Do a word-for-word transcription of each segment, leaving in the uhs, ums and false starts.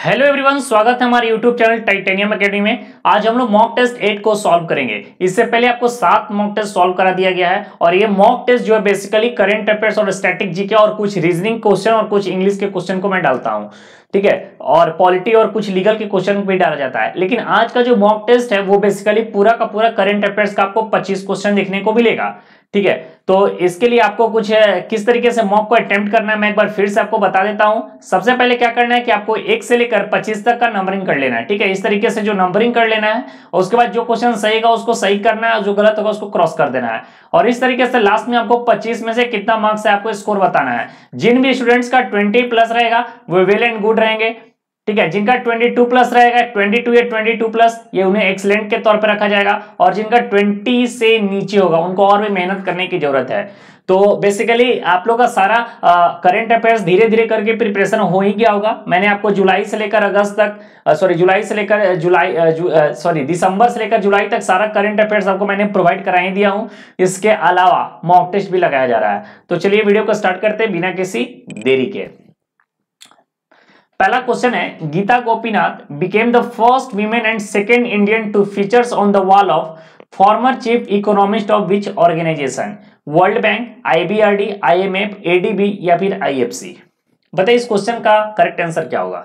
Hello everyone, स्वागत है हमारे यूट्यूब चैनल टाइटेनियम एकेडमी में। आज हम लोग मॉक टेस्ट एट को सॉल्व करेंगे। इससे पहले आपको सात मॉक टेस्ट सॉल्व करा दिया गया है और ये मॉक टेस्ट जो है बेसिकली करंट अफेयर्स और स्टैटिक जीके और कुछ रीजनिंग क्वेश्चन और कुछ इंग्लिश के क्वेश्चन को मैं डालता हूं, ठीक है, और पॉलिटी और कुछ लीगल के क्वेश्चन भी डाला जाता है। लेकिन आज का जो मॉक टेस्ट है वो बेसिकली पूरा का पूरा करंट अफेयर्स का आपको पच्चीस क्वेश्चन देखने को मिलेगा, ठीक है। तो इसके लिए आपको कुछ किस तरीके से मॉक को अटेम्प्ट करना है मैं एक बार फिर से आपको बता देता हूं। सबसे पहले क्या करना है कि आपको एक से लेकर पच्चीस तक का नंबरिंग कर लेना है, ठीक है। इस तरीके से जो नंबरिंग कर लेना है और उसके बाद जो क्वेश्चन सही होगा उसको सही करना है और जो गलत होगा उसको क्रॉस कर देना है। और इस तरीके से लास्ट में आपको पच्चीस में से कितना मार्क्स है आपको स्कोर बताना है। जिन भी स्टूडेंट्स का ट्वेंटी प्लस रहेगा वो वेल एंड गुड रहेंगे, ठीक है। जिनका बाईस प्लस रहेगा, बाईस या बाईस प्लस, ये उन्हें एक्सीलेंट के तौर पर रखा जाएगा। और जिनका बीस से नीचे होगा उनको और भी मेहनत करने की जरूरत है। तो बेसिकली आप लोग का सारा करंट अफेयर्स धीरे धीरे करके प्रिपरेशन हो ही गया होगा। मैंने आपको जुलाई से लेकर अगस्त तक सॉरी जुलाई से लेकर जुलाई सॉरी दिसंबर से लेकर जुलाई तक सारा करंट अफेयर्स आपको मैंने प्रोवाइड करा ही दिया हूं। इसके अलावा मॉक टेस्ट भी लगाया जा रहा है। तो चलिए वीडियो को स्टार्ट करते हैं बिना किसी देरी के। पहला क्वेश्चन है, Geeta Gopinath became the first women and second Indian to features on the wall of former chief economist of which organization? World bank, IBRD, IMF, ADB या फिर आईएफसी? बताइए इस क्वेश्चन का करेक्ट आंसर क्या होगा।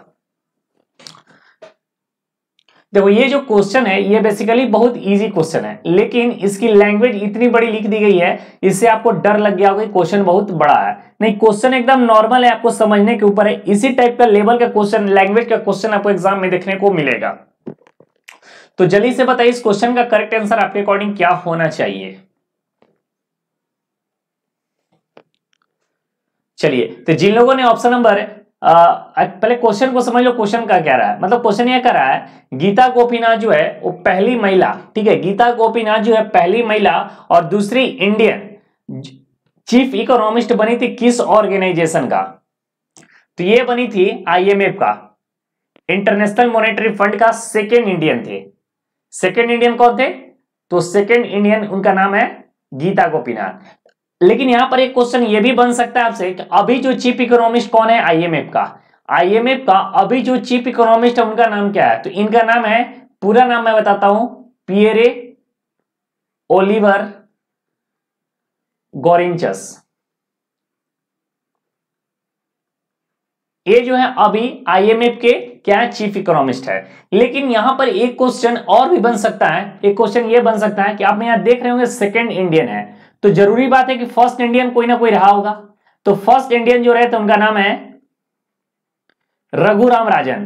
देखो ये जो क्वेश्चन है ये बेसिकली बहुत इजी क्वेश्चन है, लेकिन इसकी लैंग्वेज इतनी बड़ी लिख दी गई है, इससे आपको डर लग गया होगा क्वेश्चन बहुत बड़ा है। नहीं, क्वेश्चन एकदम नॉर्मल है, आपको समझने के ऊपर है। इसी टाइप का लेवल का क्वेश्चन, लैंग्वेज का क्वेश्चन आपको एग्जाम में देखने को मिलेगा। तो जल्दी से बताइए इस क्वेश्चन का करेक्ट आंसर आपके अकॉर्डिंग क्या होना चाहिए। चलिए, तो जिन लोगों ने ऑप्शन नंबर आ, पहले क्वेश्चन को समझ लो, क्वेश्चन का क्या रहा है। मतलब क्वेश्चन ये कर रहा है, गीता गोपीनाथ जो है वो पहली महिला, ठीक है, गीता गोपीनाथ जो है पहली महिला और दूसरी इंडियन चीफ इकोनॉमिस्ट बनी थी किस ऑर्गेनाइजेशन का? तो ये बनी थी आईएमएफ का, इंटरनेशनल मॉनेटरी फंड का सेकेंड इंडियन थे। सेकेंड इंडियन कौन थे? तो सेकेंड इंडियन उनका नाम है गीता गोपीनाथ। लेकिन यहां पर एक क्वेश्चन ये भी बन सकता है आपसे कि अभी जो चीफ इकोनॉमिस्ट कौन है आईएमएफ का? आईएमएफ का अभी जो चीफ इकोनॉमिस्ट है उनका नाम क्या है? तो इनका नाम है, पूरा नाम मैं बताता हूं, पियरे ओलिवर गॉरेंचस। ये जो है अभी आईएमएफ के क्या है? चीफ इकोनॉमिस्ट है। लेकिन यहां पर एक क्वेश्चन और भी बन सकता है। एक क्वेश्चन ये बन सकता है कि आप यहां देख रहे होंगे सेकेंड इंडियन है, तो जरूरी बात है कि फर्स्ट इंडियन कोई ना कोई रहा होगा। तो फर्स्ट इंडियन जो रहे थे उनका नाम है रघुराम राजन।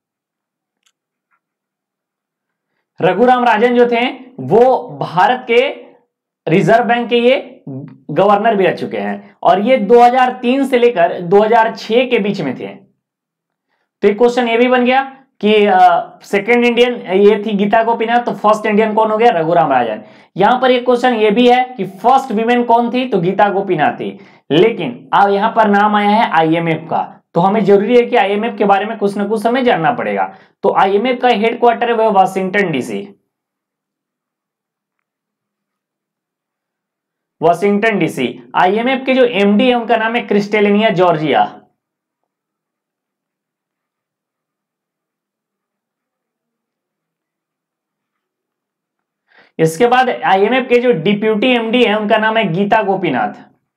रघुराम राजन जो थे वो भारत के रिजर्व बैंक के ये गवर्नर भी रह चुके हैं और ये दो हज़ार तीन से लेकर दो हज़ार छह के बीच में थे। तो एक क्वेश्चन ये भी बन गया कि सेकेंड इंडियन ये थी गीता गोपीनाथ, तो फर्स्ट इंडियन कौन हो गया? रघुराम राजन। यहां पर एक क्वेश्चन ये भी है कि फर्स्ट वीमेन कौन थी? तो गीता गोपीनाथ थी। लेकिन अब यहां पर नाम आया है आईएमएफ का, तो हमें जरूरी है कि आईएमएफ के बारे में कुछ ना कुछ हमें जानना पड़ेगा। तो आईएमएफ का हेडक्वार्टर है वह Washington DC, Washington DC. IMF के जो एमडी है उनका नाम है क्रिस्टेलिनिया जॉर्जिया। इसके बाद आईएमएफ के जो डिप्यूटी एमडी है उनका नाम है गीता गोपीनाथ।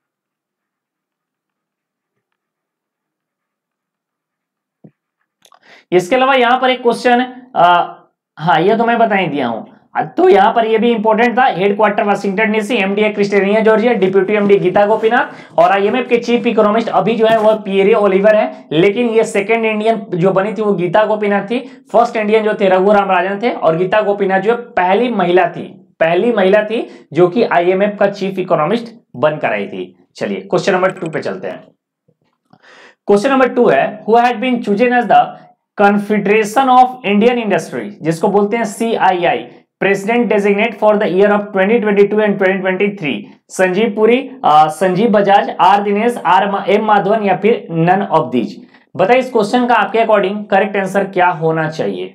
इसके अलावा यहां पर एक क्वेश्चन, हाँ ये तो मैं बता ही दिया हूं। तो यहां पर ये भी इंपॉर्टेंट था, हेडक्वार्टर वाशिंगटन डीसी, एमडी है Kristalina Georgieva, deputy MD Geeta Gopinath और आईएमएफ के चीफ इकोनॉमिस्ट अभी जो है वो पियरे ओलिवर है। लेकिन ये सेकंड इंडियन जो बनी थी वो गीता गोपीनाथ थी। फर्स्ट इंडियन जो थे रघुराम राजन थे और गीता गोपीनाथ जो पहली महिला थी, पहली महिला थी जो कि आईएमएफ का चीफ इकोनॉमिस्ट बनकर आई थी। चलिए क्वेश्चन नंबर टू पे चलते हैं। क्वेश्चन नंबर टू है, who had been chosen as the confederation of Indian industry, जिसको बोलते हैं CII, president designate for the year of twenty twenty two and twenty twenty three? Sanjiv Puri, Sanjiv Bajaj, R Dinesh, R M Madhavan या फिर none of these? बताइए इस question का आपके according correct answer क्या होना चाहिए।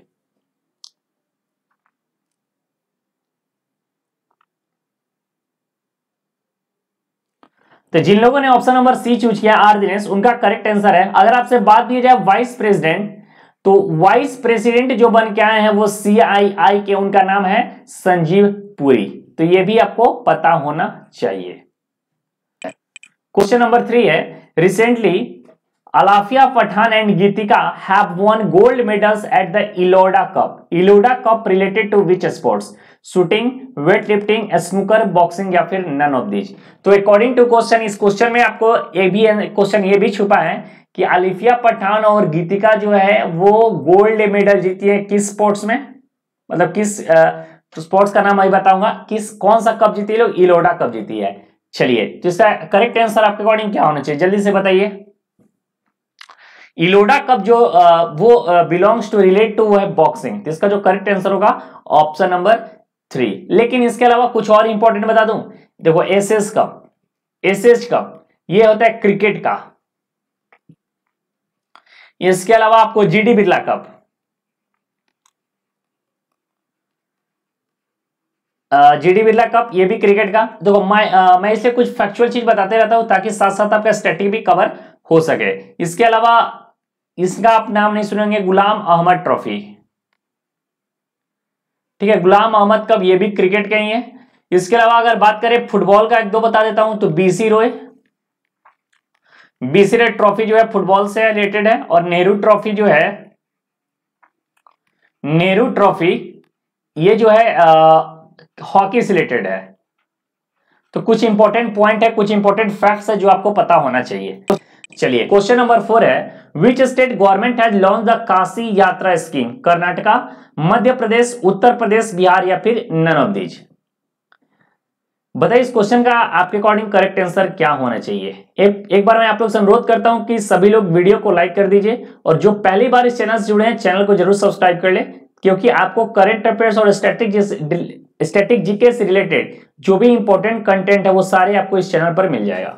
तो जिन लोगों ने ऑप्शन नंबर सी चूज किया आर दिनेश, उनका करेक्ट आंसर है। अगर आपसे बात की जाए वाइस प्रेसिडेंट, तो वाइस प्रेसिडेंट जो बन के आए हैं वो सी आई आई के, उनका नाम है संजीव पुरी। तो ये भी आपको पता होना चाहिए। क्वेश्चन नंबर थ्री है, recently Alfiya Pathan and Geetika have won gold medals at the Elorda cup. Elorda cup related to which sports? Shooting, weight lifting, snooker, boxing या फिर नन ऑफ दीज। तो अकॉर्डिंग टू क्वेश्चन, इस क्वेश्चन में आपको ये भी question ये भी छुपा है कि अलिफिया पठान और गीतिका जो है वो गोल्ड मेडल जीती है किस स्पोर्ट्स में, मतलब किस स्पोर्ट्स का नाम मैं बताऊंगा, किस कौन सा कप जीती है लोग? इलोडा कप जीती है। चलिए, तो इसका करेक्ट आंसर आपके अकॉर्डिंग क्या होना चाहिए, जल्दी से बताइए। इलोडा कप जो आ, वो बिलोंग्स टू रिलेट टू वो है बॉक्सिंग। तो इसका जो करेक्ट आंसर होगा ऑप्शन नंबर थ्री। लेकिन इसके अलावा कुछ और इंपॉर्टेंट बता दूं, देखो एसएस कप, एसएस कप ये होता है क्रिकेट का। इसके अलावा आपको GD Birla cup, GD Birla cup ये भी क्रिकेट का। देखो मैं आ, मैं इसे कुछ फैक्चुअल चीज बताते रहता हूं ताकि साथ साथ आपका स्टैटिक भी कवर हो सके। इसके अलावा इसका आप नाम नहीं सुनेंगे, गुलाम अहमद ट्रॉफी, ठीक है, गुलाम अहमद कप ये भी क्रिकेट का ही है। इसके अलावा अगर बात करें फुटबॉल का, एक दो बता देता हूं, तो BC Roy, BC Roy trophy जो है फुटबॉल से रिलेटेड है। और नेहरू ट्रॉफी जो है, नेहरू ट्रॉफी ये जो है हॉकी से रिलेटेड है। तो कुछ इंपॉर्टेंट पॉइंट है, कुछ इंपॉर्टेंट फैक्ट्स है जो आपको पता होना चाहिए। चलिए, क्वेश्चन नंबर फोर है, which state government has launch the Kashi Yatra scheme? Karnataka, Madhya Pradesh, Uttar Pradesh, Bihar या फिर नन ऑफ दीज। बताइए इस क्वेश्चन का आपके अकॉर्डिंग करेक्ट आंसर क्या होना चाहिए। एक एक बार मैं आप लोग से अनुरोध करता हूं कि सभी लोग वीडियो को लाइक कर दीजिए, और जो पहली बार इस चैनल से जुड़े हैं चैनल को जरूर सब्सक्राइब कर ले, क्योंकि आपको करंट अफेयर्स और स्टैटिक स्टैटिक जीके से रिलेटेड जो भी इंपॉर्टेंट कंटेंट है वो सारे आपको इस चैनल पर मिल जाएगा।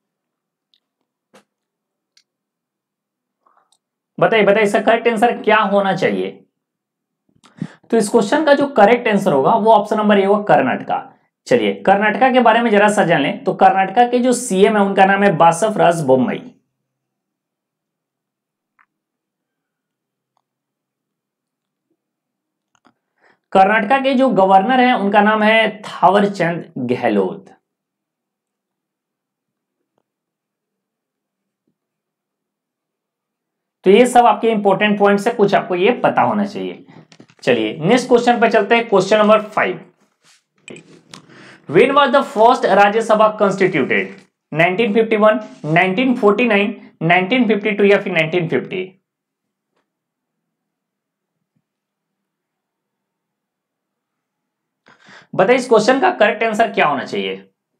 बताइए बताइए इसका करेक्ट आंसर क्या होना चाहिए। तो इस क्वेश्चन का जो करेक्ट आंसर होगा वो ऑप्शन नंबर ए होगा कर्नाटका। चलिए, कर्नाटका के बारे में जरा सा जान लें। तो कर्नाटका के जो सीएम है उनका नाम है बासवराज बोम्मई। कर्नाटका के जो गवर्नर हैं उनका नाम है थावरचंद गहलोत। तो ये सब आपके इंपॉर्टेंट पॉइंट्स है, कुछ आपको ये पता होना चाहिए। चलिए नेक्स्ट क्वेश्चन पे चलते हैं, question number five. When was the first Rajya Sabha constituted? Nineteen fifty one, nineteen forty nine, nineteen fifty two या फिर नाइनटीन फिफ्टी? बताइए इस क्वेश्चन का करेक्ट आंसर क्या होना चाहिए।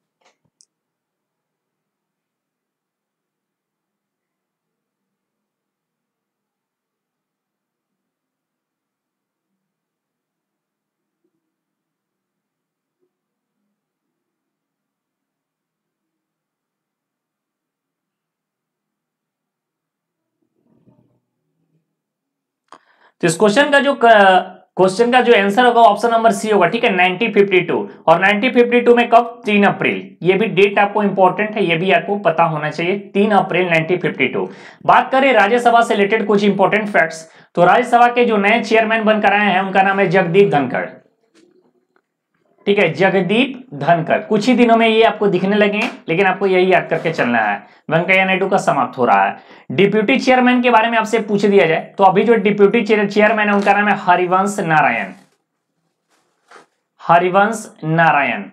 तो इस क्वेश्चन का जो क्वेश्चन का जो आंसर होगा ऑप्शन नंबर सी होगा, ठीक है, नाइनटीन फिफ्टी टू। और नाइनटीन फिफ्टी टू में कब? तीन अप्रैल। ये भी डेट आपको इंपॉर्टेंट है, ये भी आपको पता होना चाहिए, तीन अप्रैल नाइनटीन फिफ्टी टू। बात करें राज्यसभा से रिलेटेड कुछ इंपॉर्टेंट फैक्ट्स, तो राज्यसभा के जो नए चेयरमैन बनकर आए हैं उनका नाम है जगदीप धनखड़, ठीक है, जगदीप धनखड़। कुछ ही दिनों में ये आपको दिखने लगे, लेकिन आपको यही याद करके चलना है। वेंकैया नायडू का समाप्त हो रहा है। डिप्यूटी चेयरमैन के बारे में आपसे पूछ दिया जाए तो अभी जो डिप्यूटी चेयरमैन है उनका नाम है हरिवंश नारायण, हरिवंश नारायण।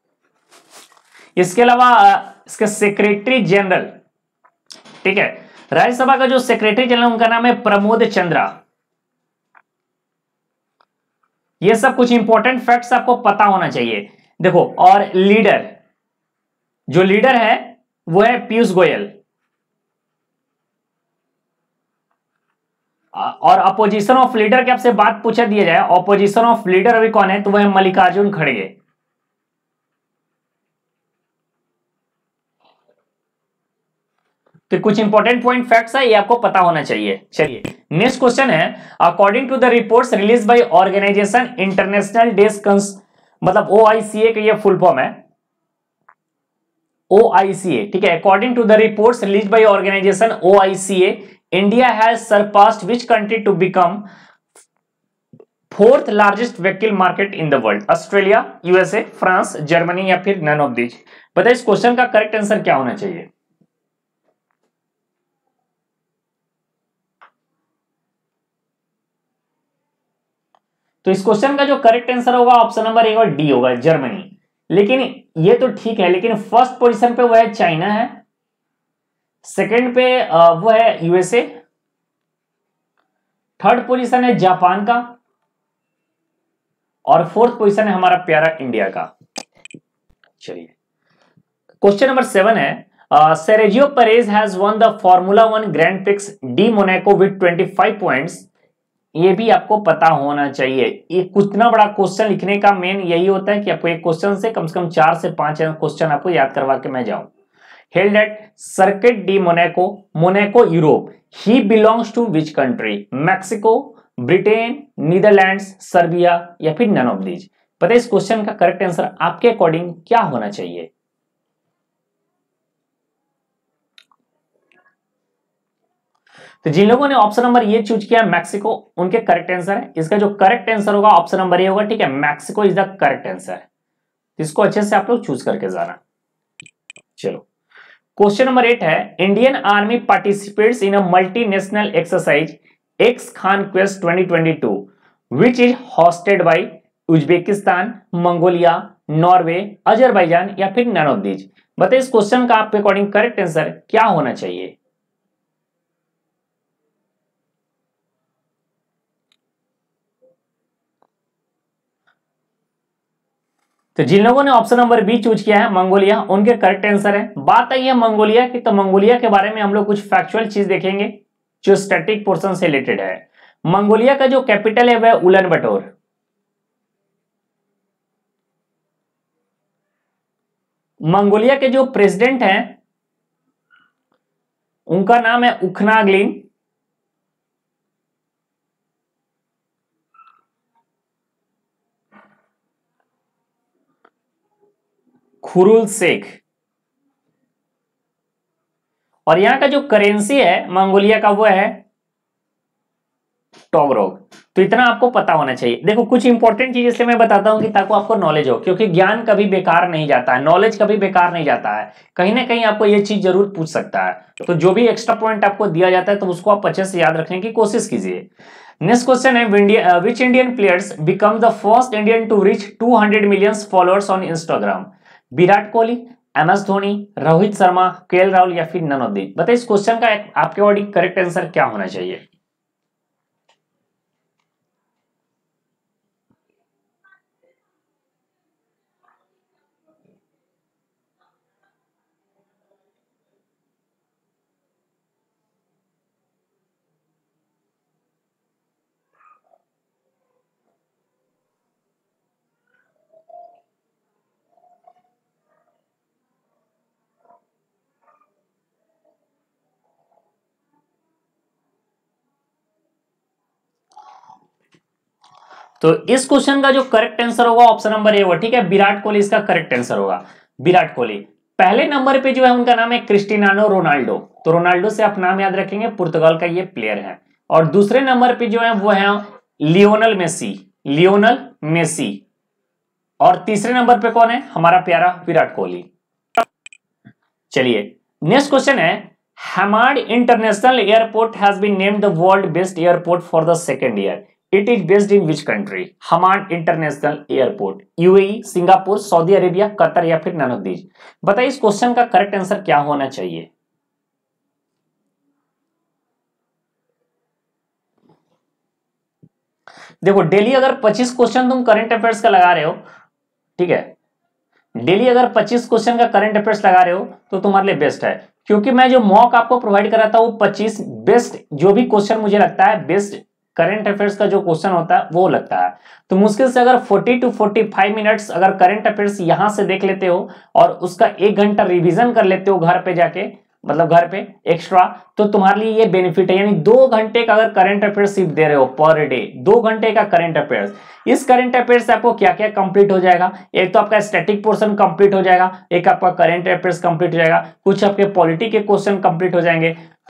इसके अलावा इसके सेक्रेटरी जनरल, ठीक है, राज्यसभा का जो सेक्रेटरी जनरल उनका नाम है प्रमोद चंद्रा। ये सब कुछ इंपॉर्टेंट फैक्ट्स आपको पता होना चाहिए। देखो, और लीडर, जो लीडर है वो है पीयूष गोयल, और अपोजिशन ऑफ लीडर के आपसे बात पूछा दिया जाए, अपोजिशन ऑफ लीडर अभी कौन है, तो वह है मल्लिकार्जुन खड़गे। तो कुछ इंपॉर्टेंट पॉइंट फैक्ट्स है, ये आपको पता होना चाहिए। चलिए नेक्स्ट क्वेश्चन है, according to the reports release by organization international desk, मतलब ओ आई सी ए का ये फुल फॉर्म है, ओ आई सी ए, ठीक है, according to the reports release by organization O I C A, India has surpassed which country to become fourth largest vehicle market in the world? Australia, USA, France, Germany या फिर none of these? बताइए इस question का correct answer क्या होना चाहिए? तो इस क्वेश्चन का जो करेक्ट आंसर होगा ऑप्शन नंबर ए और डी होगा, जर्मनी। लेकिन ये तो ठीक है, लेकिन फर्स्ट पोजीशन पे वो है चाइना है, सेकंड पे वो है यूएसए, थर्ड पोजीशन है जापान का, और फोर्थ पोजीशन है हमारा प्यारा इंडिया का। चलिए क्वेश्चन नंबर सेवन है, Sergio Perez has won the formula one grand prix de Monaco with पच्चीस पॉइंट्स। ये भी आपको पता होना चाहिए। ये कितना बड़ा क्वेश्चन लिखने का मेन यही होता है कि आपको एक क्वेश्चन से कम से कम चार से पांच क्वेश्चन आपको याद करवा के मैं जाऊं। Held at circuit de Monaco, Monaco Europe, he belongs to which country? Mexico, Britain, Netherlands, Serbia या फिर नन ऑफ दीज? पता है इस क्वेश्चन का करेक्ट आंसर आपके अकॉर्डिंग क्या होना चाहिए? तो जिन लोगों ने ऑप्शन नंबर ये चूज किया मैक्सिको, उनके करेक्ट आंसर है। इसका जो करेक्ट आंसर होगा ऑप्शन नंबर ए होगा, ठीक है, Mexico is the correct answer. इसको अच्छे से आप लोग चूज करके जाना। चलो क्वेश्चन नंबर एट है, Indian army participates in a multinational exercise ex Khan quest twenty twenty two which is hosted by Uzbekistan, Mongolia, Norway, Azerbaijan या फिर नन ऑफ दीज? बताइए इस क्वेश्चन का आपके अकॉर्डिंग करेक्ट आंसर क्या होना चाहिए? तो जिन लोगों ने ऑप्शन नंबर बी चूज किया है मंगोलिया, उनके करेक्ट आंसर है। बात आई है मंगोलिया की, तो मंगोलिया के बारे में हम लोग कुछ फैक्चुअल चीज देखेंगे जो स्टैटिक पोर्शन से रिलेटेड है। मंगोलिया का जो कैपिटल है वह उलन बटोर। मंगोलिया के जो प्रेसिडेंट हैं उनका नाम है उखनाग्लिन। खुरुल शेख। और यहां का जो करेंसी है मंगोलिया का वो है टोगरोग। तो इतना आपको पता होना चाहिए। देखो कुछ इंपॉर्टेंट चीज इसलिए मैं बताता हूं कि ताकि आपको नॉलेज हो, क्योंकि ज्ञान कभी बेकार नहीं जाता है, नॉलेज कभी बेकार नहीं जाता है, कहीं ना कहीं आपको ये चीज जरूर पूछ सकता है। तो जो भी एक्स्ट्रा पॉइंट आपको दिया जाता है तो उसको आप अच्छे से याद रखने की कोशिश कीजिए। नेक्स्ट क्वेश्चन है, which Indian players become the first Indian to reach to hundred million followers on Instagram? Virat Kohli, M S Dhoni, Rohit Sharma, K L Rahul या फिर नन ऑफ दीज? बताइए इस क्वेश्चन का आपके अकॉर्डिंग करेक्ट आंसर क्या होना चाहिए? तो इस क्वेश्चन का जो करेक्ट आंसर होगा ऑप्शन नंबर ए होगा, ठीक है, विराट कोहली इसका करेक्ट आंसर होगा। विराट कोहली पहले नंबर पे जो है उनका नाम है क्रिस्टियानो रोनाल्डो। तो रोनाल्डो से आप नाम याद रखेंगे, पुर्तगाल का ये प्लेयर है। और दूसरे नंबर पे जो है वो है लियोनल मेसी, लियोनल मेसी। और तीसरे नंबर पे कौन है? हमारा प्यारा विराट कोहली। चलिए नेक्स्ट क्वेश्चन है, Hamad international airport has been named the world best airport for the second year. It is based in which country? Hamad international airport, UAE, Singapore, Saudi Arabia, Qatar या फिर none of these? बताइए इस question का correct answer क्या होना चाहिए? देखो daily अगर पच्चीस क्वेश्चन तुम करंट अफेयर्स का लगा रहे हो, ठीक है, डेली अगर पच्चीस क्वेश्चन का करंट अफेयर्स लगा रहे हो तो तुम्हारे लिए बेस्ट है, क्योंकि मैं जो मॉक आपको प्रोवाइड कराता हूं पच्चीस बेस्ट जो भी क्वेश्चन मुझे लगता है बेस्ट करंट अफेयर्स का जो क्वेश्चन होता है वो लगता है। तो मुश्किल से अगर चालीस टू पैंतालीस मिनट्स अगर करंट अफेयर्स यहां से देख लेते हो और उसका एक घंटा रिवीजन कर लेते हो घर पे जाके, मतलब घर पे एक्स्ट्रा, तो तुम्हारे लिए ये बेनिफिट है। यानी दो घंटे का अगर करंट अफेयर्स सिर्फ दे रहे हो पर डे, दो घंटे का करंट अफेयर्स, इस करंट अफेयर्स से आपको क्या क्या कंप्लीट हो जाएगा? एक तो आपका स्टैटिक पोर्शन कंप्लीट हो जाएगा, एक आपका करंट अफेयर्स कंप्लीट हो जाएगा, कुछ आपके पॉलिटी के क्वेश्चन कंप्लीट हो जाएंगे। तो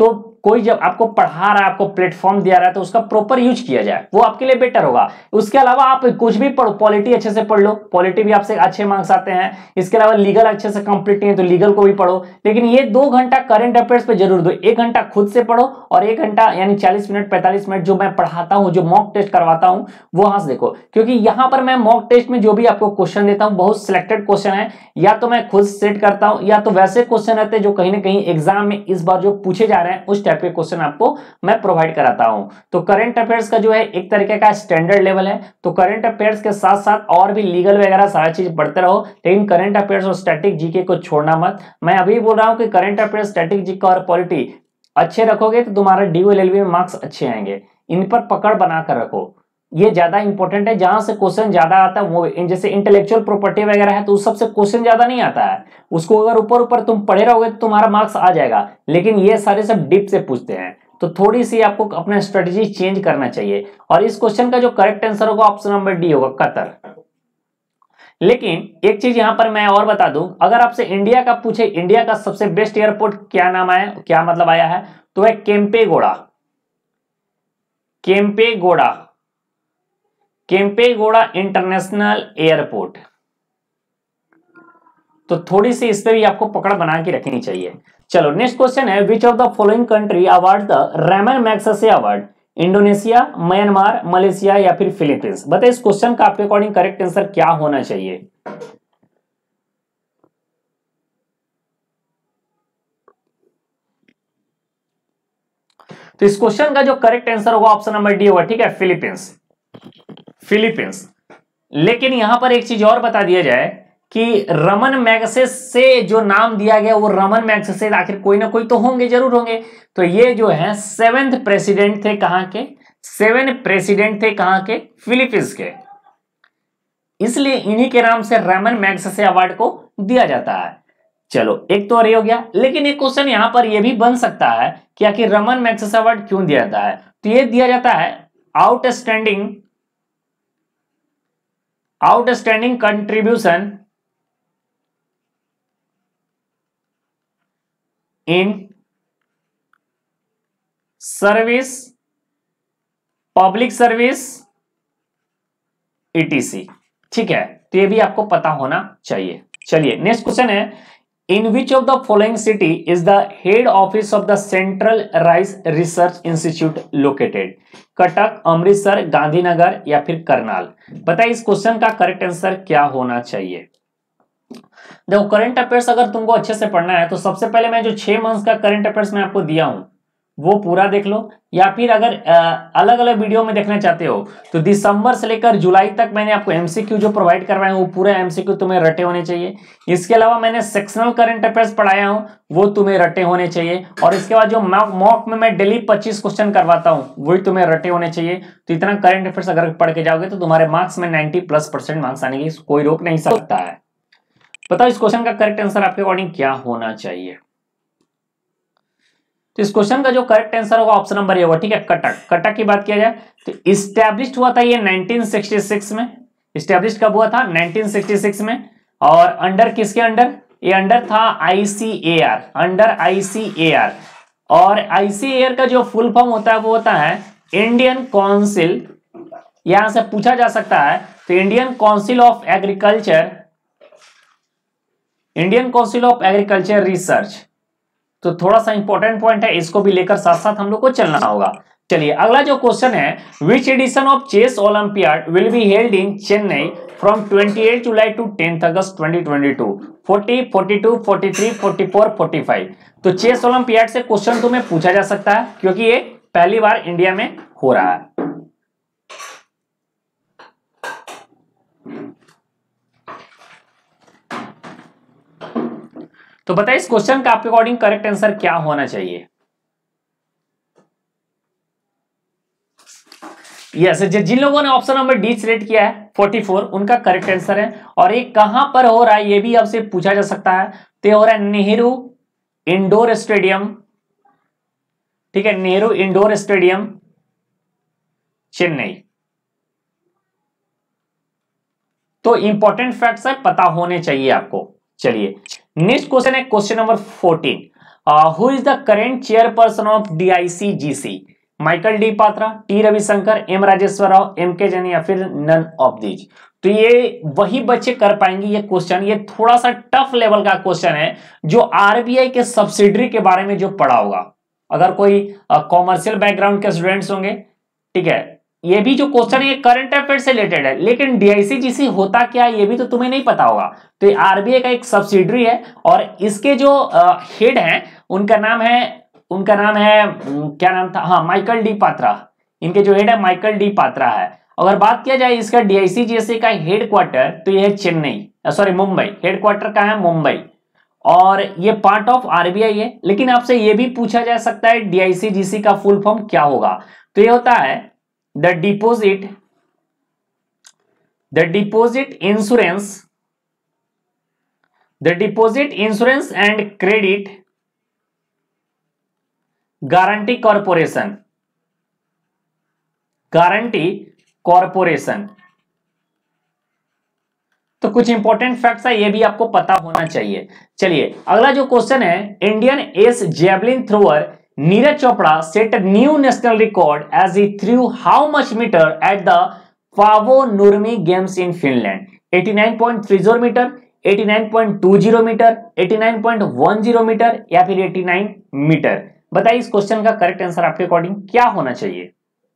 कोई जब आपको पढ़ा रहा है, आपको प्लेटफॉर्म दिया रहा है, तो उसका प्रॉपर यूज किया जाए, वो आपके लिए बेटर होगा। उसके अलावा आप कुछ भी पढ़ो, पॉलिटी अच्छे से पढ़ लो, पॉलिटी भी आपसे अच्छे मार्क्स आते हैं। इसके अलावा लीगल अच्छे से कंप्लीट नहीं है तो लीगल को भी पढ़ो, लेकिन ये दो घंटा करंट अफेयर्स पे जरूर दो। एक घंटा खुद से पढ़ो और एक घंटा यानी चालीस मिनट पैंतालीस मिनट जो मैं पढ़ाता हूं, जो मॉक टेस्ट करवाता हूं, वो वहां से देखो। क्योंकि यहां पर मैं मॉक टेस्ट में जो भी आपको क्वेश्चन देता हूं बहुत सिलेक्टेड क्वेश्चन है, या तो मैं खुद सेट करता हूं या तो वैसे क्वेश्चन रहते हैं जो कहीं ना कहीं एग्जाम में इस बार जो पूछे जा रहे हैं उस टाइप के क्वेश्चन आपको मैं प्रोवाइड कराता हूं। तो करंट अफेयर्स का जो है एक तरीके का स्टैंडर्ड लेवल है। तो करंट अफेयर्स के साथ साथ और भी लीगल वगैरह सारा चीज पढ़ते रहो, लेकिन करंट अफेयर्स और स्टैटिक जीके को छोड़ना मत। मैं अभी बोल रहा हूं कि करंट अफेयर्स, स्टैटिक जीके और पॉलिटी अच्छे रखोगे तो तुम्हारा डी एल एल बी में मार्क्स अच्छे आएंगे। इन पर पकड़ बनाकर रखो, ये ज्यादा इंपॉर्टेंट है। जहां से क्वेश्चन ज्यादा आता है वो, जैसे इंटेलेक्चुअल प्रॉपर्टी वगैरह है तो उस सबसे क्वेश्चन ज्यादा नहीं आता है, उसको अगर ऊपर ऊपर तुम पढ़े रहोगे तो तुम्हारा मार्क्स आ जाएगा। लेकिन ये सारे सब डीप से पूछते हैं, तो थोड़ी सी आपको अपना स्ट्रेटेजी चेंज करना चाहिए। और इस क्वेश्चन का जो करेक्ट आंसर होगा ऑप्शन नंबर डी होगा, कतर। लेकिन एक चीज यहां पर मैं और बता दूं, अगर आपसे इंडिया का पूछे, इंडिया का सबसे बेस्ट एयरपोर्ट क्या नाम आया, क्या मतलब आया है, तो है केम्पेगौड़ा। Kempegowda, Kempegowda international airport. तो थोड़ी सी इस पे भी आपको पकड़ बना के रखनी चाहिए। चलो नेक्स्ट क्वेश्चन है, which of the following country award the Ramon Magsaysay award, Indonesia, Myanmar, Malaysia या फिर फिलीपींस। बताइए इस क्वेश्चन का आपके अकॉर्डिंग करेक्ट आंसर क्या होना चाहिए। तो इस क्वेश्चन का जो करेक्ट आंसर होगा ऑप्शन नंबर डी होगा, ठीक है, फिलीपींस, फिलीपींस। लेकिन यहां पर एक चीज और बता दिया जाए कि रमन मैग्सेसे जो नाम दिया गया वो रमन मैग्सेसे आखिर कोई ना कोई तो होंगे, जरूर होंगे। तो ये जो है सेवेंथ प्रेसिडेंट थे, कहां के, सेवन प्रेसिडेंट थे कहां के, फिलीपींस के, इसलिए इन्हीं के नाम से रमन मैग्सेसे अवार्ड को दिया जाता है। चलो एक तो अरे हो गया, लेकिन एक क्वेश्चन यहां पर यह भी बन सकता है कि आखिर रमन मैग्सेसे अवार्ड क्यों दिया जाता है। तो यह दिया जाता है outstanding, outstanding contribution in service, public service, ETC. ठीक है, तो ये भी आपको पता होना चाहिए। चलिए नेक्स्ट क्वेश्चन है, in which of the following city is the head office of the central rice research institute located, Cuttack, Amritsar, Gandhinagar या फिर करनाल। बताइए इस क्वेश्चन का करेक्ट आंसर क्या होना चाहिए। देखो करंट अफेयर्स अगर तुमको अच्छे से पढ़ना है तो सबसे पहले मैं जो छह मंथ्स का करंट अफेयर्स मैं आपको दिया हूं वो पूरा देख लो, या फिर अगर अलग अलग वीडियो में देखना चाहते हो तो दिसंबर से लेकर जुलाई तक मैंने आपको एमसीक्यू जो प्रोवाइड करवाए वो पूरे एमसीक्यू तुम्हें रटे होने चाहिए। इसके अलावा मैंने सेक्शनल करंट अफेयर्स पढ़ाया हूं वो तुम्हें रटे होने चाहिए। और इसके बाद जो मॉक में मैं डेली पच्चीस क्वेश्चन करवाता हूं वही तुम्हें रटे होने चाहिए। तो इतना करंट अफेयर्स अगर पढ़ के जाओगे तो तुम्हारे मार्क्स में नाइन्टी प्लस परसेंट मार्क्स आने की कोई रोक नहीं सकता है। बताओ इस क्वेश्चन का करेक्ट आंसर आपके अकॉर्डिंग क्या होना चाहिए। तो इस क्वेश्चन का जो करेक्ट आंसर होगा ऑप्शन नंबर ए होगा, ठीक है, कटक। कटक की बात किया जाए तो इस्टेब्लिश्ड हुआ था ये नाइनटीन सिक्सटी सिक्स में, इस्टेब्लिश्ड कब हुआ था, नाइनटीन सिक्सटी सिक्स में। और अंडर किसके अंडर, ये अंडर था आईसीएआर, अंडर आईसीएआर। और आईसीएआर का जो फुल फॉर्म होता है वो होता है इंडियन काउंसिल, यहां से पूछा जा सकता है, तो Indian council of agriculture, Indian council of agriculture research. तो थोड़ा सा इंपॉर्टेंट पॉइंट है, इसको भी लेकर साथ साथ हम लोग को चलना होगा। चलिए अगला जो क्वेश्चन है, which edition of chess olympiad will be held in Chennai from अट्ठाईस July to tenth August twenty twenty two, forty, forty two, forty three, forty four, forty five. तो चेस ओलंपियाड से क्वेश्चन तुम्हें पूछा जा सकता है क्योंकि ये पहली बार इंडिया में हो रहा है। तो बताइए इस क्वेश्चन का आपके अकॉर्डिंग करेक्ट आंसर क्या होना चाहिए। यस, जिन लोगों ने ऑप्शन नंबर डी सिलेक्ट किया है चौवालीस, उनका करेक्ट आंसर है। और ये कहां पर हो रहा है ये भी आपसे पूछा जा सकता है। तो ये हो रहा है नेहरू इंडोर स्टेडियम, ठीक है, नेहरू इंडोर स्टेडियम चेन्नई। तो इंपॉर्टेंट फैक्ट्स है, पता होने चाहिए आपको। चलिए नेक्स्ट क्वेश्चन है question number fourteen, who is the current chairperson of DICGC? Michael D Patra, T Ravishankar, M Rajeshwar Rao, M K Jain या फिर नन ऑफ दीज? तो ये वही बच्चे कर पाएंगे ये क्वेश्चन। ये थोड़ा सा टफ लेवल का क्वेश्चन है जो आरबीआई के सब्सिडरी के बारे में जो पढ़ा होगा। अगर कोई कॉमर्शियल बैकग्राउंड के स्टूडेंट्स होंगे, ठीक है, ये भी जो क्वेश्चन है ये करंट अफेयर से रिलेटेड है, लेकिन डीआईसीजीसी होता क्या है ये भी तो तुम्हें नहीं पता होगा। तो ये आरबीआई का एक सब्सिडरी है और इसके जो हेड हैं उनका नाम है उनका नाम है क्या नाम था, हाँ माइकल डी पात्रा। इनके जो हेड है माइकल डी पात्रा है। अगर बात किया जाए इसका डीआईसीजीसी का हेड क्वार्टर तो ये है Chennai, sorry Mumbai, head quarter का है मुंबई और ये पार्ट ऑफ आरबीआई है। लेकिन आपसे ये भी पूछा जा सकता है डीआईसीजीसी का फुल फॉर्म क्या होगा? तो ये होता है the deposit the deposit insurance the deposit insurance and credit guarantee corporation guarantee corporation. तो कुछ इंपॉर्टेंट फैक्ट्स है ये भी आपको पता होना चाहिए। चलिए अगला जो क्वेश्चन है, Indian as javelin thrower Neeraj Chopra set new national record as he threw how much meter at the Paavo Nurmi games in Finland? Eighty nine point three zero meter, eighty nine point two zero meter, eighty nine point one zero meter या फिर eighty nine metre? बताइए इस question का correct answer आपके according क्या होना चाहिए?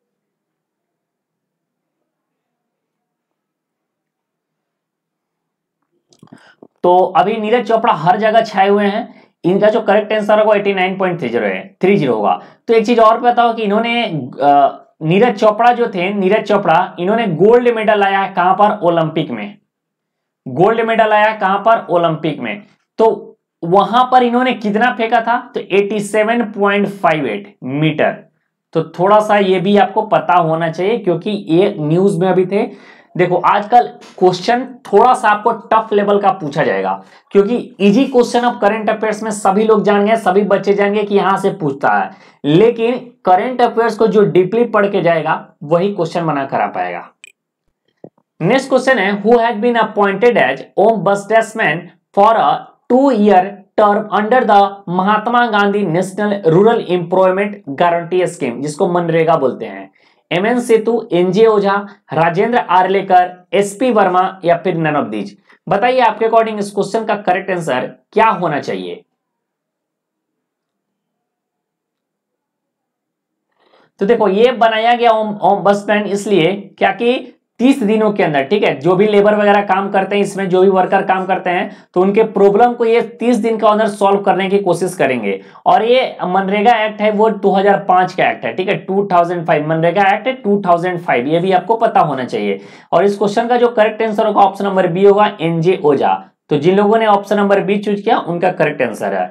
तो अभी नीरज चोपड़ा हर जगह छाए हुए हैं, इनका जो करेक्ट आंसर होगा eighty nine point three zero है, थ्री जीरो होगा। तो एक चीज और बताओ कि इन्होंने नीरज चोपड़ा जो थे नीरज चोपड़ा इन्होंने गोल्ड मेडल लाया है कहां पर? ओलंपिक में। गोल्ड मेडल आया कहां पर? ओलंपिक में। तो वहां पर इन्होंने कितना फेंका था? तो eighty seven point five eight meter. तो थोड़ा सा ये भी आपको पता होना चाहिए क्योंकि ये न्यूज में अभी थे। देखो आजकल क्वेश्चन थोड़ा सा आपको टफ लेवल का पूछा जाएगा क्योंकि easy question of current affairs में सभी लोग जान गए, सभी बच्चे जान गए कि यहां से पूछता है, लेकिन करंट अफेयर्स को जो डीपली पढ़ के जाएगा वही क्वेश्चन बना कर आ पाएगा। नेक्स्ट क्वेश्चन है, who has been appointed as ombudsman for a two year term under the Mahatma Gandhi national rural employment guarantee scheme, जिसको मनरेगा बोलते हैं? M N Setu, NJ Ojha, Rajendra Arlekar, SP Verma या फिर नन ऑफ दीज? बताइए आपके अकॉर्डिंग इस क्वेश्चन का करेक्ट आंसर क्या होना चाहिए? तो देखो ये बनाया गया ओम्बड्समैन इसलिए क्या कि तीस दिनों के अंदर, ठीक है, जो भी लेबर वगैरह काम करते हैं इसमें, जो भी वर्कर काम करते हैं तो उनके प्रॉब्लम को ये तीस दिन के अंदर सॉल्व करने की कोशिश करेंगे। और ये मनरेगा एक्ट है वो दो हज़ार पाँच का एक्ट है, ठीक है, दो हज़ार पाँच मनरेगा एक्ट है दो हज़ार पाँच, ये भी आपको पता होना चाहिए। और इस क्वेश्चन का जो करेक्ट आंसर होगा ऑप्शन नंबर बी होगा, एनजे ओझा। तो जिन लोगों ने ऑप्शन नंबर बी चूज किया उनका करेक्ट आंसर है।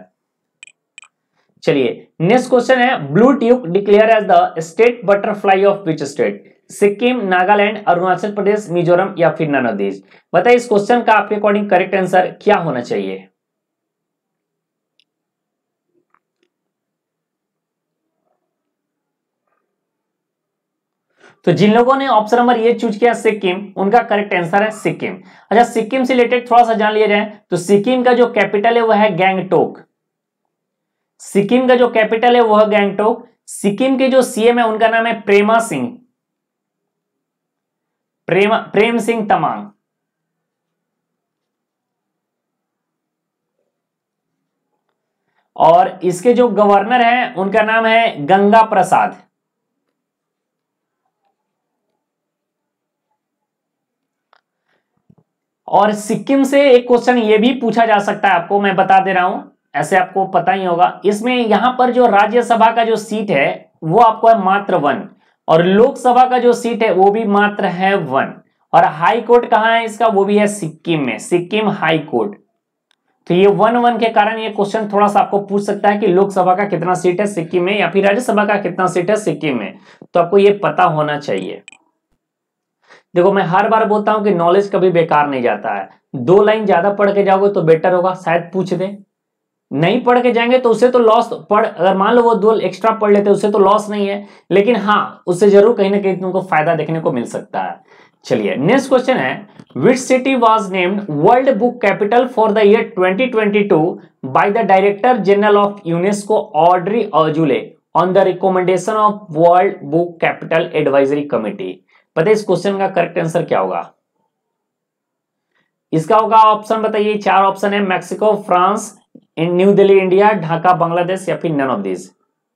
चलिए नेक्स्ट क्वेश्चन है, blue tube declare as the state butterfly of which state? Sikkim, Nagaland, Arunachal Pradesh, Mizoram या फिर नन ऑफ दीज? बताइए इस क्वेश्चन का आपके अकॉर्डिंग करेक्ट आंसर क्या होना चाहिए? तो जिन लोगों ने ऑप्शन नंबर ये चूज किया सिक्किम, उनका करेक्ट आंसर है सिक्किम। अच्छा सिक्किम से रिलेटेड थोड़ा सा जान लिया जाए तो सिक्किम का जो कैपिटल है वह है गैंगटोक। सिक्किम का जो कैपिटल है वह गैंगटोक। सिक्किम के जो सीएम है उनका नाम है प्रेमा सिंह प्रेम प्रेम सिंह तमांग। और इसके जो गवर्नर हैं उनका नाम है गंगा प्रसाद। और सिक्किम से एक क्वेश्चन ये भी पूछा जा सकता है आपको, मैं बता दे रहा हूं, ऐसे आपको पता ही होगा। इसमें यहां पर जो राज्यसभा का जो सीट है वो आपको है मात्र वन, और लोकसभा का जो सीट है वो भी मात्र है वन। और हाई कोर्ट कहां है इसका? वो भी है सिक्किम में, सिक्किम हाई कोर्ट। तो ये वन वन के कारण ये क्वेश्चन थोड़ा सा आपको पूछ सकता है कि लोकसभा का कितना सीट है सिक्किम में या फिर राज्यसभा का कितना सीट है सिक्किम में। तो आपको ये पता होना चाहिए। देखो मैं हर बार बोलता हूं कि नॉलेज कभी बेकार नहीं जाता है। दो लाइन ज्यादा पढ़ के जाओगे तो बेटर होगा, शायद पूछ दे। नहीं पढ़ के जाएंगे तो उससे तो लॉस, पढ़ अगर मान लो वो दो एक्स्ट्रा पढ़ लेते उससे तो लॉस नहीं है, लेकिन हाँ उससे जरूर कहीं ना कहीं तुमको फायदा देखने को मिल सकता है। चलिए नेक्स्ट क्वेश्चन है, which city was named world book capital for the year twenty twenty two by the director general of UNESCO Audrey Azoulay on the recommendation of world book capital advisory committee. बताइए इस question का correct answer क्या होगा? इसका होगा option बताइए, चार option है, Mexico, France, New Delhi India, Dhaka Bangladesh या फिर नन ऑफ दिस।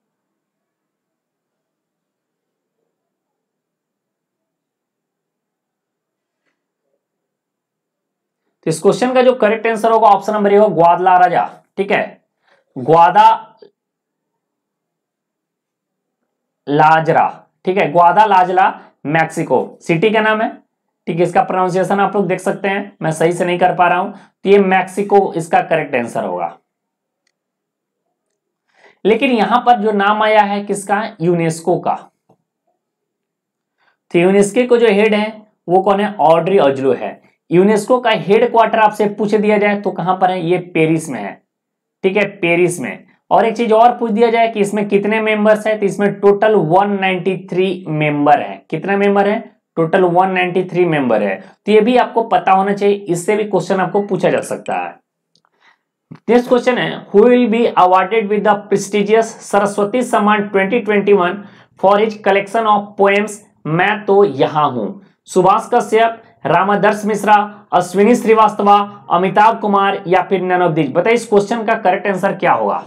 तो इस क्वेश्चन का जो करेक्ट आंसर होगा ऑप्शन नंबर ए होगा ग्वादलाराजा। ठीक है, ग्वादा लाजरा, ठीक है, ग्वादा लाजला मैक्सिको सिटी का नाम है। ठीक है, इसका प्रोनाउंसिएशन आप लोग देख सकते हैं, मैं सही से नहीं कर पा रहा हूं, तो ये मैक्सिको इसका करेक्ट आंसर होगा। लेकिन यहां पर जो नाम आया है किसका? यूनेस्को का। तो यूनेस्को को जो हेड है वो कौन है? ऑड्री अजूले है। यूनेस्को का हेड क्वार्टर आपसे पूछ दिया जाए तो कहां पर है? ये पेरिस में है। ठीक है, पेरिस में। और एक चीज और पूछ दिया जाए कि इसमें कितने मेंबर्स है, तो इसमें टोटल एक सौ तिरानवे मेंबर है। कितने मेंबर है? टोटल एक सौ तिरानवे मेंबर है। तो ये भी आपको पता होना चाहिए, इससे भी क्वेश्चन आपको पूछा जा सकता है। नेक्स्ट क्वेश्चन है, who will be awarded with the prestigious Saraswati Samman twenty twenty one for his collection of poems मैं तो यहां हूं? सुभाष कश्यप, रामादर्श मिश्रा, अश्विनी श्रीवास्तवा, अमिताभ कुमार या फिर नन ऑफ दिस। बताइए इस क्वेश्चन का करेक्ट आंसर क्या होगा?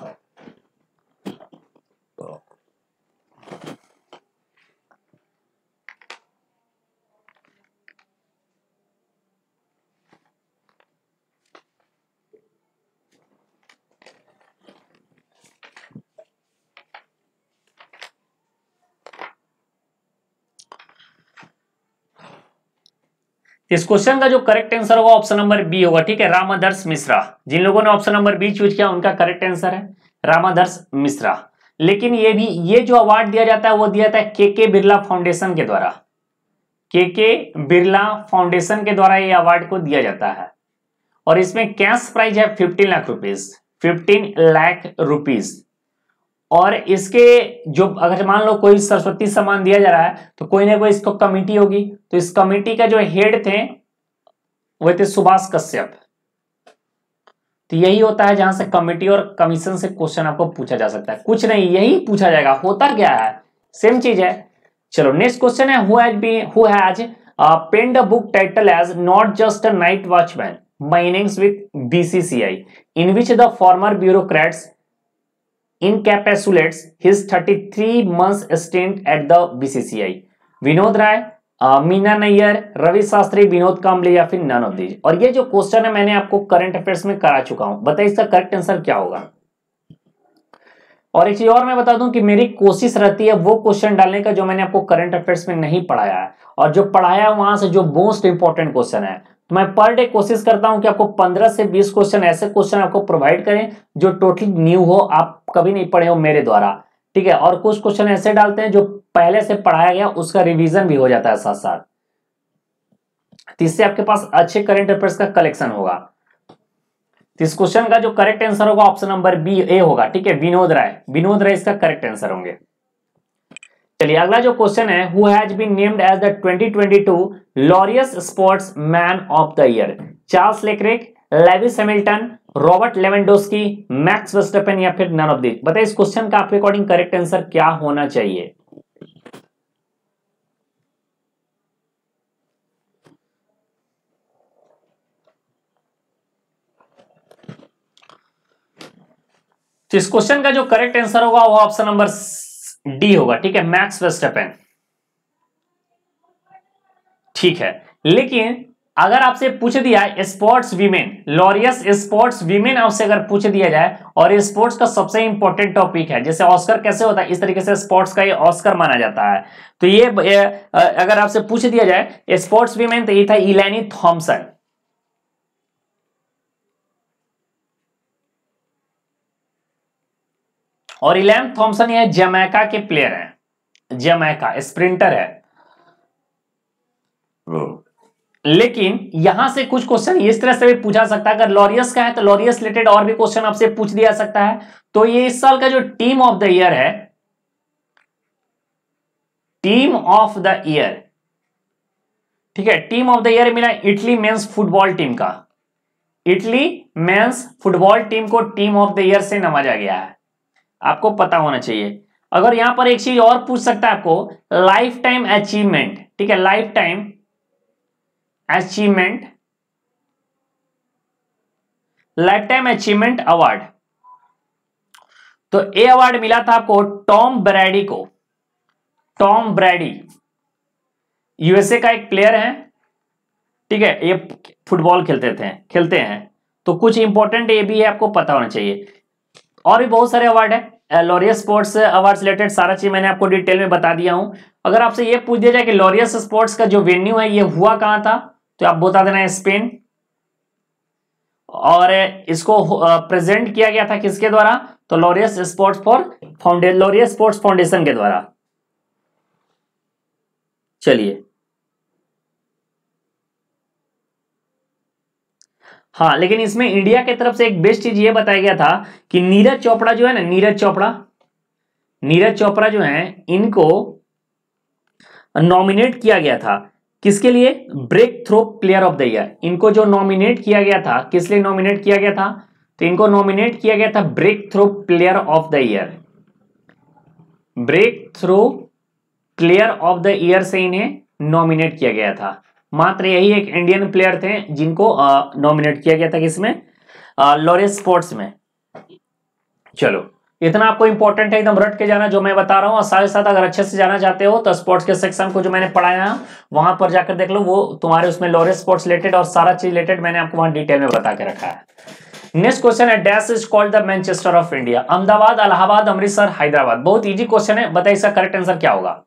इस क्वेश्चन का जो करेक्ट आंसर होगा ऑप्शन नंबर बी होगा। ठीक है, रामादर्श मिश्रा। जिन लोगों ने ऑप्शन नंबर बी चूज किया उनका करेक्ट आंसर है रामादर्श मिश्रा। लेकिन ये भी, ये जो अवार्ड दिया जाता है वो दिया जाता है के के बिरला फाउंडेशन के द्वारा। के के बिरला फाउंडेशन के द्वारा ये अवार्ड को दिया जाता है और इसमें कैश प्राइज है fifteen lakh rupees fifteen lakh rupees. और इसके जो अगर मान लो कोई सरस्वती सम्मान दिया जा रहा है तो कोई ना कोई इसको कमेटी होगी, तो इस कमेटी का जो हेड थे वो थे सुभाष कश्यप। तो यही होता है जहां से कमेटी और कमीशन से क्वेश्चन आपको पूछा जा सकता है, कुछ नहीं यही पूछा जाएगा। होता क्या है, सेम चीज है। चलो नेक्स्ट क्वेश्चन है, who has been who has penned a book title as not just a night watchman my innings with BCCI in which the former bureaucrats encapsulates his thirty-three months stint at the B C C I? Vinod Rai, Meena Nayyar, Ravi Shastri, Vinod Kambli या फिर none of these. और ये जो question है मैंने आपको current affairs में करा चुका हूं, बताइए इसका करेक्ट आंसर क्या होगा। और एक चीज और मैं बता दूं कि मेरी कोशिश रहती है वो क्वेश्चन डालने का जो मैंने आपको करंट अफेयर्स में नहीं पढ़ाया है, और जो पढ़ाया है वहां से जो मोस्ट इंपॉर्टेंट क्वेश्चन है मैं पर डे कोशिश करता हूं कि आपको पंद्रह से बीस क्वेश्चन ऐसे क्वेश्चन आपको प्रोवाइड करें जो टोटली न्यू हो, आप कभी नहीं पढ़े हो मेरे द्वारा। ठीक है, और कुछ क्वेश्चन ऐसे डालते हैं जो पहले से पढ़ाया गया उसका रिवीजन भी हो जाता है साथ साथ, इससे आपके पास अच्छे करंट अफेयर्स का कलेक्शन होगा। इस क्वेश्चन का जो करेक्ट आंसर होगा ऑप्शन नंबर बी ए होगा। ठीक है, विनोद राय, विनोद राय इसका करेक्ट आंसर होंगे। चलिए अगला जो क्वेश्चन है, who has been named as the twenty twenty two Laureus sportsman of the year? Charles Leclerc, Lewis Hamilton, Robert Lewandowski, Max Verstappen या फिर नन ऑफ दिस। बताइए इस क्वेश्चन का आपके अकॉर्डिंग करेक्ट आंसर क्या होना चाहिए। तो इस क्वेश्चन का जो करेक्ट आंसर होगा वो ऑप्शन नंबर डी होगा। ठीक है, मैक्स वर्स्टैपेन। ठीक है, लेकिन अगर आपसे पूछ दिया sports women, Laureus sports women आपसे अगर पूछ दिया जाए, और स्पोर्ट्स का सबसे इंपॉर्टेंट टॉपिक है, जैसे ऑस्कर कैसे होता है इस तरीके से स्पोर्ट्स का ये ऑस्कर माना जाता है, तो ये, ये अगर आपसे पूछ दिया जाए स्पोर्ट्स वीमेन तो ये था इलैनी थॉम्सन। और इलैन थॉम्सन ये जमैका के प्लेयर हैं, जमैका स्प्रिंटर है। लेकिन यहां से कुछ क्वेश्चन इस तरह से भी पूछा सकता है, अगर लॉरियस का है तो लॉरियस रिलेटेड और भी क्वेश्चन आपसे पूछ दिया सकता है। तो ये इस साल का जो टीम ऑफ द ईयर है, टीम ऑफ द ईयर ठीक है, टीम ऑफ द ईयर मिला इटली मेंस फुटबॉल टीम का, इटली मेंस फुटबॉल टीम को टीम ऑफ द ईयर से नवाजा गया है, आपको पता होना चाहिए। अगर यहां पर एक चीज और पूछ सकता है आपको, लाइफ टाइम अचीवमेंट, ठीक है, lifetime achievement, lifetime achievement award, तो ए अवार्ड मिला था आपको टॉम ब्रैडी को। टॉम ब्रैडी यूएसए का एक प्लेयर है, ठीक है, ये फुटबॉल खेलते थे खेलते हैं, तो कुछ इंपॉर्टेंट ये भी है, आपको पता होना चाहिए। और भी बहुत सारे अवार्ड है, लॉरियस स्पोर्ट्स अवार्ड रिलेटेड सारा चीज मैंने आपको डिटेल में बता दिया हूं। अगर आपसे ये पूछ दिया जाए कि लॉरियस स्पोर्ट्स का जो वेन्यू है ये हुआ कहां था, तो आप बता देना है स्पेन, और इसको प्रेजेंट किया गया था किसके द्वारा, तो Laureus sports for foundation, Laureus sports foundation के द्वारा। चलिए, हाँ, लेकिन इसमें इंडिया की तरफ से एक बेस्ट चीज ये बताया गया था कि नीरज चोपड़ा जो है ना, नीरज चोपड़ा नीरज चोपड़ा जो है, इनको नॉमिनेट किया गया था किसके लिए, breakthrough player of the year. इनको जो नॉमिनेट किया गया था, किस लिए नॉमिनेट किया गया था, तो इनको नॉमिनेट किया गया था breakthrough player of the year, breakthrough player of the year से इन्हें नॉमिनेट किया गया था। मात्र यही एक इंडियन प्लेयर थे जिनको नॉमिनेट किया गया था, किसमें, लॉरियस स्पोर्ट्स में। चलो, इतना आपको इंपॉर्टेंट है, एकदम रट के जाना जो मैं बता रहा हूं, और साथ साथ अगर अच्छे से जाना चाहते हो तो स्पोर्ट्स के सेक्शन को जो मैंने पढ़ाया है वहां पर जाकर देख लो, वो तुम्हारे उसमें लॉरियस स्पोर्ट्स रिलेटेड और सारा चीज रिलेटेड मैंने आपको वहां डिटेल में बता के रखा है। नेक्स्ट क्वेश्चन है, dash is called the Manchester of India. Ahmedabad, Allahabad, Amritsar, Hyderabad. बहुत इजी क्वेश्चन है, बताइए इसका करेक्ट आंसर क्या होगा।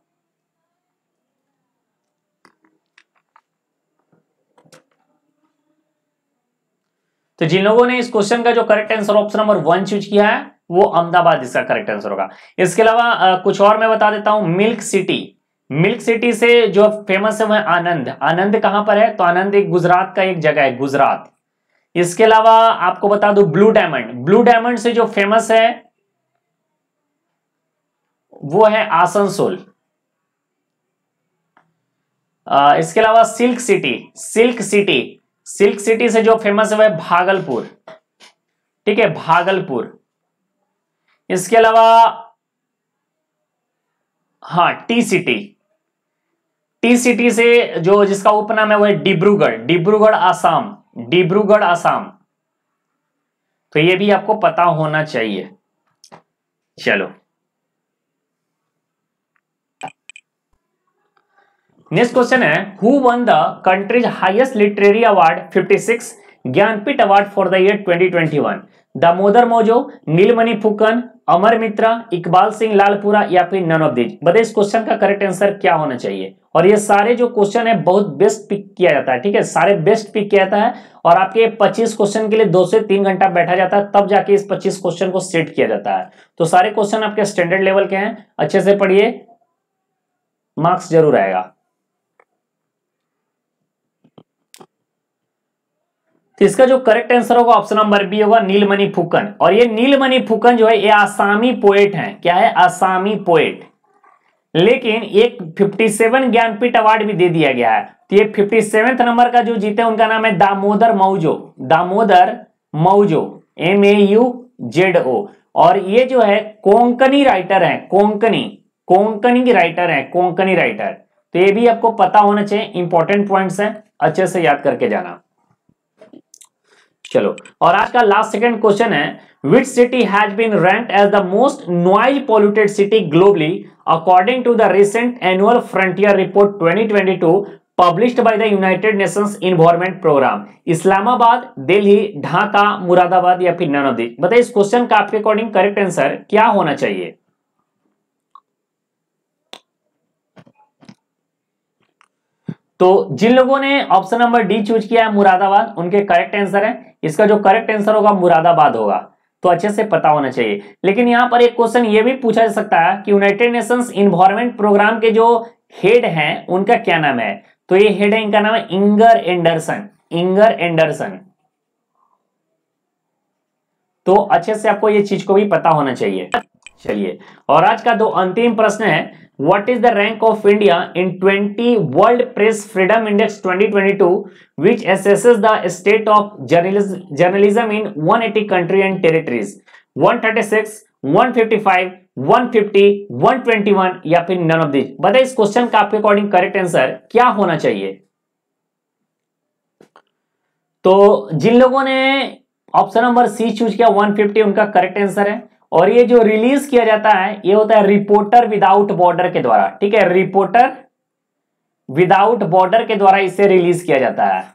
तो जिन लोगों ने इस क्वेश्चन का जो correct answer option number one choose किया है वो अहमदाबाद इसका करेक्ट आंसर होगा। इसके अलावा कुछ और मैं बता देता हूं, मिल्क सिटी, मिल्क सिटी से जो फेमस है वह आनंद। आनंद कहां पर है, तो आनंद एक गुजरात का एक जगह है, गुजरात। इसके अलावा आपको बता दूं ब्लू डायमंड, ब्लू डायमंड से जो फेमस है वो है आसनसोल। इसके अलावा silk city, silk city silk city से जो फेमस है वह भागलपुर, ठीक है, भागलपुर। इसके अलावा हाँ, टी सिटी, टी सिटी से जो जिसका उपनाम है वह डिब्रूगढ़, डिब्रूगढ़ आसाम, डिब्रूगढ़ आसाम। तो ये भी आपको पता होना चाहिए। चलो, नेक्स्ट क्वेश्चन है, who won the country's highest literary award fifty six Jnanpith award for the year twenty twenty one. Damodar Mauzo, Nilmani Phookan, अमर मित्रा, इकबाल सिंह लालपुरा या फिर नन ऑफ दीज। बताइए इस क्वेश्चन का करेक्ट आंसर क्या होना चाहिए। और ये सारे जो क्वेश्चन है बहुत बेस्ट पिक किया जाता है, ठीक है, सारे बेस्ट पिक किया जाता है, और आपके पच्चीस क्वेश्चन के लिए दो से तीन घंटा बैठा जाता है, तब जाके इस पच्चीस क्वेश्चन को सेट किया जाता है। तो सारे क्वेश्चन आपके स्टैंडर्ड लेवल के हैं, अच्छे से पढ़िए, मार्क्स जरूर आएगा। तो इसका जो करेक्ट आंसर होगा ऑप्शन नंबर बी होगा, नीलमणि फुकन। और ये नीलमणि फुकन जो है ये आसामी पोएट हैं। क्या है, आसामी पोएट। लेकिन एक सत्तावन ज्ञानपीठ अवार्ड भी दे दिया गया है। तो ये सत्तावन नंबर का जो जीते उनका नाम है Damodar Mauzo, Damodar Mauzo, M A U Z O. और ये जो है कोंकणी राइटर है, कोंकणी कोंकणी राइटर है, कोंकणी राइटर। तो ये भी आपको पता होना चाहिए, इंपॉर्टेंट पॉइंट्स है, अच्छे से याद करके जाना। चलो, और आज का लास्ट सेकंड क्वेश्चन है, which city has been ranked as the most noise polluted city globally according to the recent annual frontier report twenty twenty two published by the United Nations Environment Programme. Islamabad, Delhi, Dhaka, Moradabad या फिर none of these. बताइए इस question का आपके according correct answer क्या होना चाहिए। तो जिन लोगों ने ऑप्शन नंबर डी चूज किया है मुरादाबाद, उनके करेक्ट आंसर है, इसका जो करेक्ट आंसर होगा मुरादाबाद होगा। तो अच्छे से पता होना चाहिए। लेकिन यहां पर एक क्वेश्चन ये भी पूछा जा सकता है कि यूनाइटेड नेशंस इन्वायरमेंट प्रोग्राम के जो हेड हैं उनका क्या नाम है। तो ये हेड है, इनका नाम है इंगर एंडरसन, इंगर एंडरसन। तो अच्छे से आपको ये चीज को भी पता होना चाहिए। चलिए, और आज का दो अंतिम प्रश्न है, what is the rank of India in twenty world press freedom index twenty twenty two which assesses the state of journalism in one eighty country and territories? One thirty six, one fifty five, one fifty, one twenty one या फिर none of this? बताइए इस question का आपके according correct answer क्या होना चाहिए? तो जिन लोगों ने ऑप्शन नंबर सी चूज किया वन फिफ्टी, उनका करेक्ट आंसर है। और ये जो रिलीज किया जाता है ये होता है रिपोर्टर विदाउट बॉर्डर के द्वारा, ठीक है, रिपोर्टर विदाउट बॉर्डर के द्वारा इसे रिलीज किया जाता है।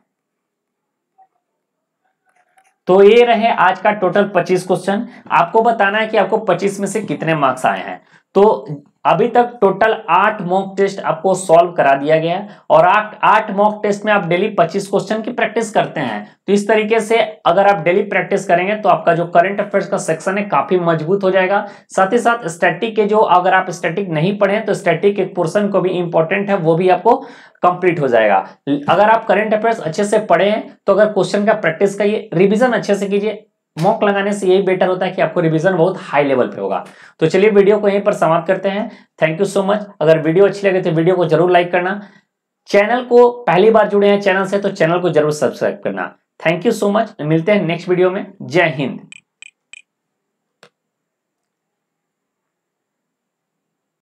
तो ये रहे आज का टोटल पच्चीस क्वेश्चन। आपको बताना है कि आपको पच्चीस में से कितने मार्क्स आए हैं। तो अभी तक टोटल आठ मॉक टेस्ट आपको सॉल्व करा दिया गया है और आठ आठ मॉक टेस्ट में आप डेली पच्चीस क्वेश्चन की प्रैक्टिस करते हैं। तो इस तरीके से अगर आप डेली प्रैक्टिस करेंगे तो आपका जो करंट अफेयर्स का सेक्शन है काफी मजबूत हो जाएगा। साथ ही साथ स्टैटिक के जो, अगर आप स्टैटिक नहीं पढ़े तो स्टैटिक एक पोर्शन को भी इंपॉर्टेंट है वो भी आपको कंप्लीट हो जाएगा। अगर आप करंट अफेयर्स अच्छे से पढ़े हैं तो अगर क्वेश्चन का प्रैक्टिस करिए, रिविजन अच्छे से कीजिए। मॉक लगाने से यही बेटर होता है कि आपको रिवीजन बहुत हाई लेवल पे होगा। तो चलिए वीडियो को यहीं पर समाप्त करते हैं। Thank you so much. अगर वीडियो अच्छी लगे तो वीडियो को जरूर लाइक करना। चैनल को पहली बार जुड़े हैं चैनल से तो चैनल को जरूर सब्सक्राइब करना। Thank you so much. मिलते हैं नेक्स्ट वीडियो में। जय हिंद।